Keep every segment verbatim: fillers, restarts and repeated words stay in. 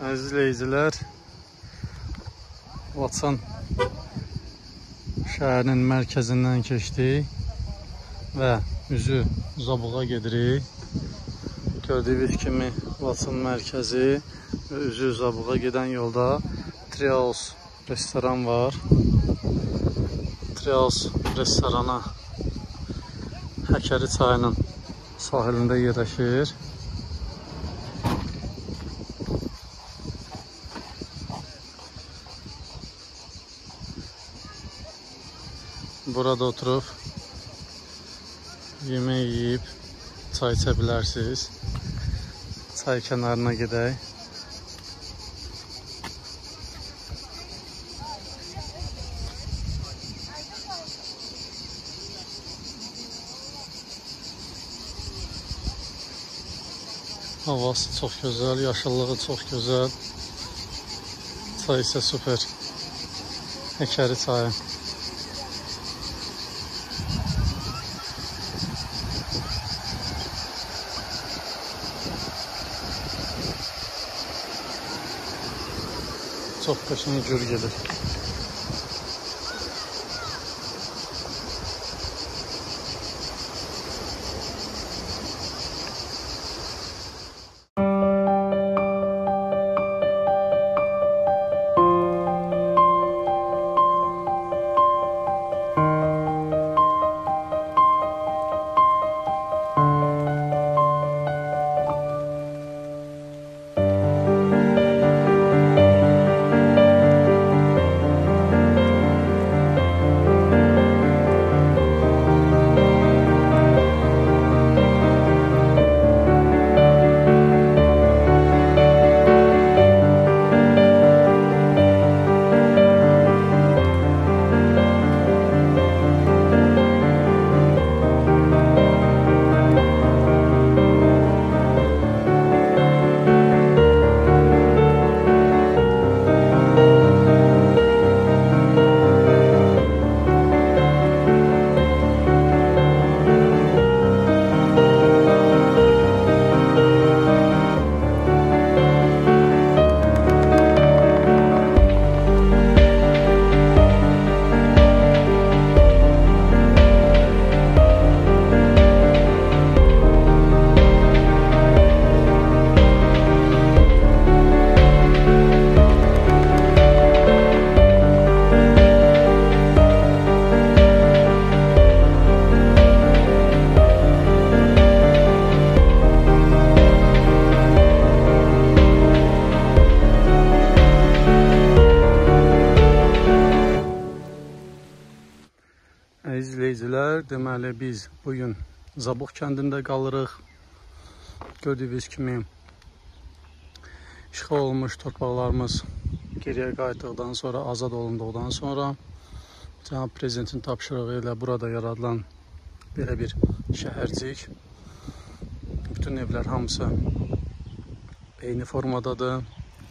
Əziz izləyicilər, Laçın şəhərinin mərkəzindən keçdik və üzü Zabuğa gedirik. Gördüyünüz kimi Laçın mərkəzi və üzü Zabuğa gedən yolda Trials restoran var. Trials restorana Həkəri çayının sahilində yerləşir. Burada oturub yemək yeyib çay içə bilərsiniz. Çay kənarına gedək. Havası çox gözəl, yaşıllığı çox gözəl. Çay isə super. Həkəri çayı. Çox qəşəng gür gedir. Əziz izləyicilər, deməli biz bugün Zabuq kəndində qalırıq. Gördüyünüz kimi işğal olmuş torpaqlarımız geriyə qayıtdıqdan sonra, azad olunduqdan sonra Cənab Prezidentin tapşırığı ilə burada yaradılan belə bir şəhərcik. Bütün evlər hamısı eyni formadadır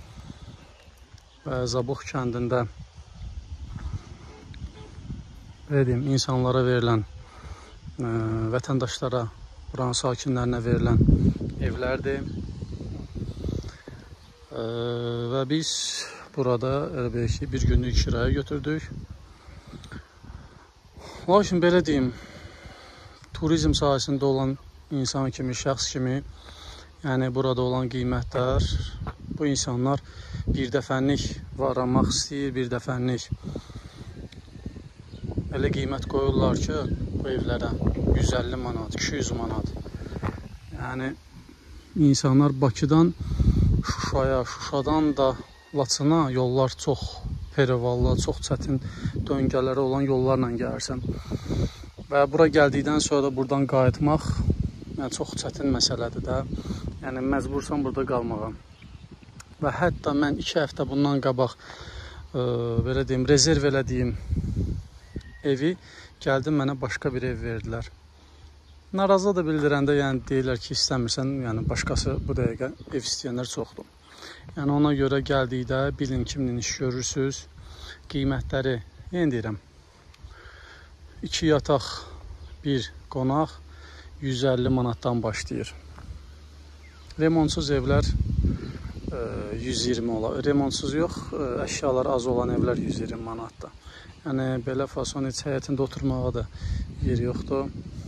və Zabuq kəndində Deyim, insanlara verilən, ə, vətəndaşlara, buranın sakinlərinə verilən evlərdir. Ə, və biz burada belki bir günlük kiraya götürdük. Lakin belə deyim, turizm sahəsində olan insan kimi, şəxs kimi, yəni burada olan qiymətlər, bu insanlar bir dəfənlik varlanmaq istəyir, bir dəfənlik elə qiymət qoyurlar ki, bu evlərə yüz əlli manat, iki yüz manat. Yəni, insanlar Bakıdan Şuşaya, Şuşadan da Laçına yollar çox perivallı, çox çətin döngələri olan yollarla gəlirsən. Və bura gəldikdən sonra da buradan qayıtmaq yəni, çox çətin məsələdir də. Yəni, məcbursan burada qalmağa. Və hətta mən iki həftə bundan qabaq, ə, belə deyim, rezerv elədiyim evi gəldim, mənə başqa bir ev verdilər. Narazı da bildirəndə, yəni deyirlər ki, istəmirsən, yəni başqası bu dəqiqə ev istəyənlər çoxdur. Yəni ona görə gəldikdə bilin kimlə iş görürsünüz, qiymətləri, yəni deyirəm, iki yataq, bir qonaq yüz əlli manatdan başlayır. Remontsuz evlər yüz iyirmi olar. Remontsuz yox, əşyalar az olan evlər yüz iyirmi manatdır. Yəni belə fason heç həyətində oturmağa da yer yoxdur.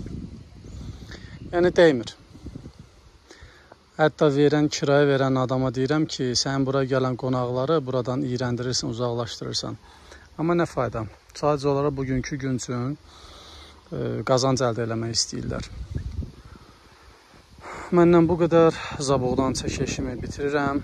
Yəni dəymir. Hətta verən, kirayə verən adama deyirəm ki, sən bura gələn qonaqları buradan iyrəndirirsən, uzaqlaşdırırsan. Amma nə fayda? Sadəcə olaraq bugünkü gün üçün qazanc əldə eləmək istəyirlər. Məndən bu qədər. Zabuqdan çəkilişimi bitirirəm.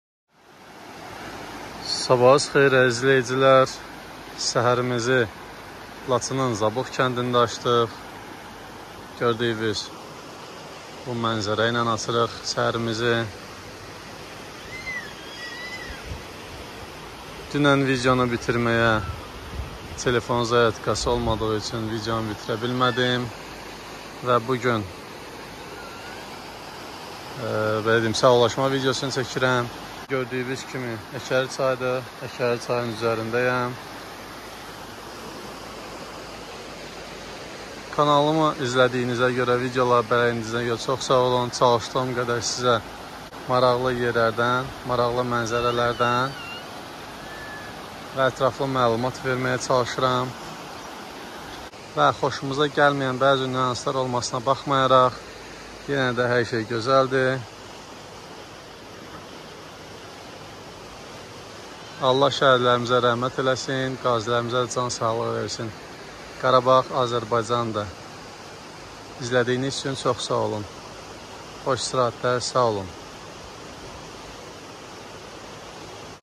Sabahınız xeyir izləyicilər. Səhərimizi Laçının Zabuq kəndində açdıq. Gördüyünüz bu mənzərə ilə açırıq səhərimizi. Dünən videonu bitirməyə telefon zayatkası olmadığı üçün videonu bitirə bilmədim. Və bugün belə deyim, sağollaşma videosunu çəkirəm. Gördüyünüz kimi Əkəri çaydır. Əkəri çayın üzərindəyəm. Kanalımı izlədiyinizə görə, videolar bəyəndiyinizə görə çox sağ olun. Çalışdığım qədər sizə maraqlı yerlərdən, maraqlı mənzərələrdən və ətraflı məlumat verməyə çalışıram. Və xoşumuza gəlməyən bəzi nüanslar olmasına baxmayaraq, yenə də hər şey gözəldir. Allah şəhidlərimizə rəhmət eləsin, qazilərimizə can sağlığı versin. Qarabağ Azərbaycandır. İzlədiyiniz üçün çox sağ olun. Xoş istirahətlər, sağ olun.